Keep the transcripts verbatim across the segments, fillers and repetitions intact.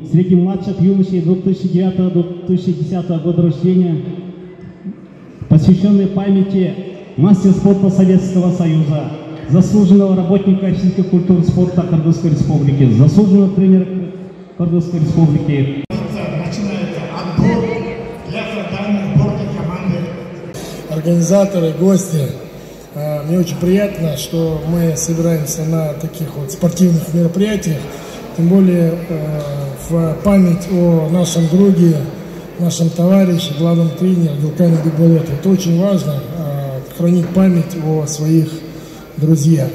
среди младших юношей две тысячи девятого — две тысячи десятого года рождения, посвященный памяти мастера спорта Советского Союза, заслуженного работника физической культуры и спорта Кыргызской Республики, заслуженного тренера Кыргызской Республики. Начинается отбор для создания сборной команды. Организаторы, гости, мне очень приятно, что мы собираемся на таких вот спортивных мероприятиях, тем более в память о нашем друге, нашем товарище, главном тренере Адылкане Бекболотове. Это очень важно, хранить память о своих друзьях.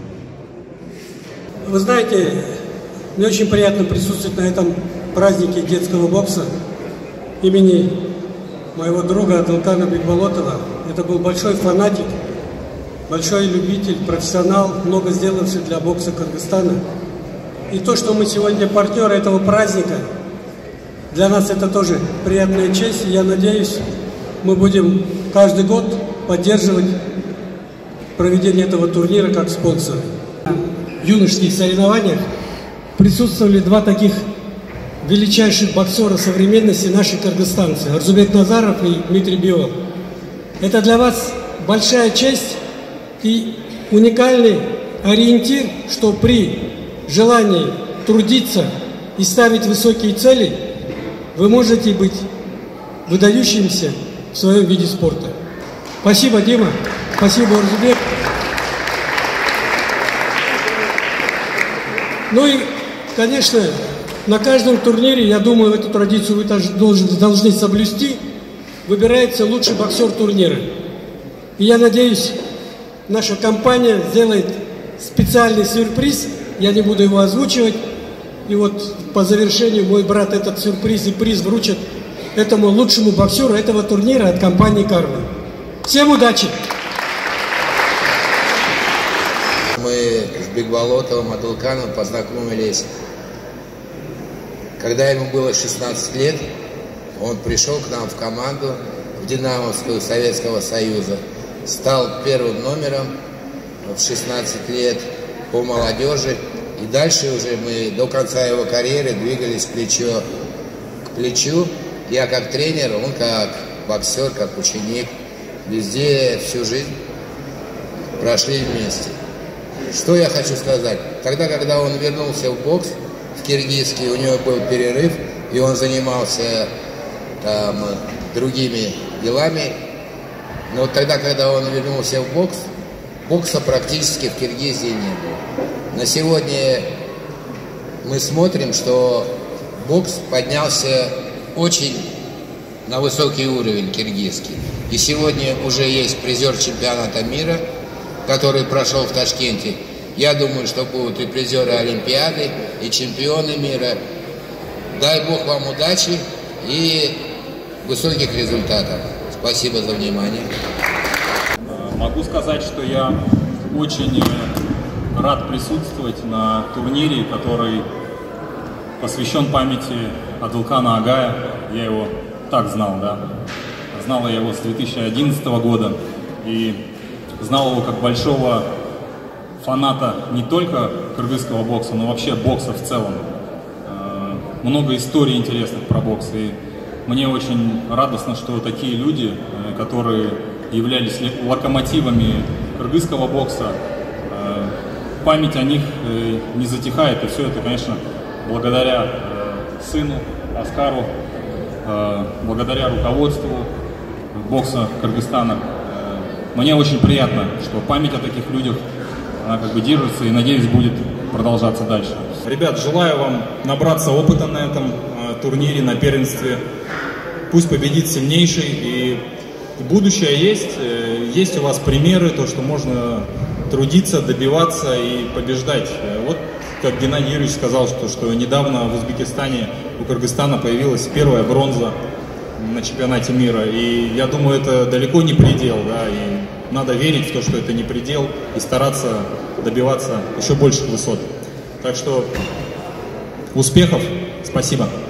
Вы знаете, мне очень приятно присутствовать на этом празднике детского бокса имени моего друга Адылкана Бекболотова. Это был большой фанатик, большой любитель, профессионал, много сделавший для бокса Кыргызстана. И то, что мы сегодня партнеры этого праздника, для нас это тоже приятная честь. И я надеюсь, мы будем каждый год поддерживать проведение этого турнира как спонсор. В юношеских соревнованиях присутствовали два таких величайших боксера современности, наши кыргызстанцы, Арзубек Назаров и Дмитрий Биол. Это для вас большая честь и уникальный ориентир, что при желании трудиться и ставить высокие цели, вы можете быть выдающимся в своем виде спорта. Спасибо, Дима. Спасибо, Арзубек. Ну и, конечно, на каждом турнире, я думаю, эту традицию вы должны, должны соблюсти, выбирается лучший боксер турнира. И я надеюсь, наша компания сделает специальный сюрприз, я не буду его озвучивать, и вот по завершению мой брат этот сюрприз и приз вручит этому лучшему боксеру этого турнира от компании «Карма». Всем удачи! Мы с Бекболотовым Адылканом познакомились, когда ему было шестнадцать лет. Он пришел к нам в команду, в Динамовскую Советского Союза, стал первым номером в шестнадцать лет по молодежи. И дальше уже мы до конца его карьеры двигались плечо к плечу. Я как тренер, он как боксер, как ученик. Везде всю жизнь прошли вместе. Что я хочу сказать? Тогда, когда он вернулся в бокс, в киргизский, у него был перерыв, и он занимался там другими делами. Но вот тогда, когда он вернулся в бокс, бокса практически в Киргизии не было. На сегодня мы смотрим, что бокс поднялся очень на высокий уровень киргизский. И сегодня уже есть призер чемпионата мира, который прошел в Ташкенте. Я думаю, что будут и призеры Олимпиады, и чемпионы мира. Дай Бог вам удачи и высоких результатов. Спасибо за внимание. Могу сказать, что я очень рад присутствовать на турнире, который посвящен памяти Адылкана Агая. Я его так знал, да. Знал я его с две тысячи одиннадцатого года и знал его как большого фаната не только кыргызского бокса, но вообще бокса в целом. Много историй интересных про бокс, и мне очень радостно, что такие люди, которые являлись локомотивами кыргызского бокса, память о них не затихает, и все это, конечно, благодаря сыну Аскару, благодаря руководству бокса Кыргызстана. Мне очень приятно, что память о таких людях, она как бы держится и, надеюсь, будет продолжаться дальше. Ребят, желаю вам набраться опыта на этом э, турнире, на первенстве. Пусть победит сильнейший, и будущее есть. Э, есть у вас примеры, то, что можно трудиться, добиваться и побеждать. Э, вот, как Геннадий Юрьевич сказал, что, что недавно в Узбекистане у Кыргызстана появилась первая бронза на чемпионате мира. И я думаю, это далеко не предел, да, и надо верить в то, что это не предел, и стараться добиваться еще больших высот. Так что успехов, спасибо.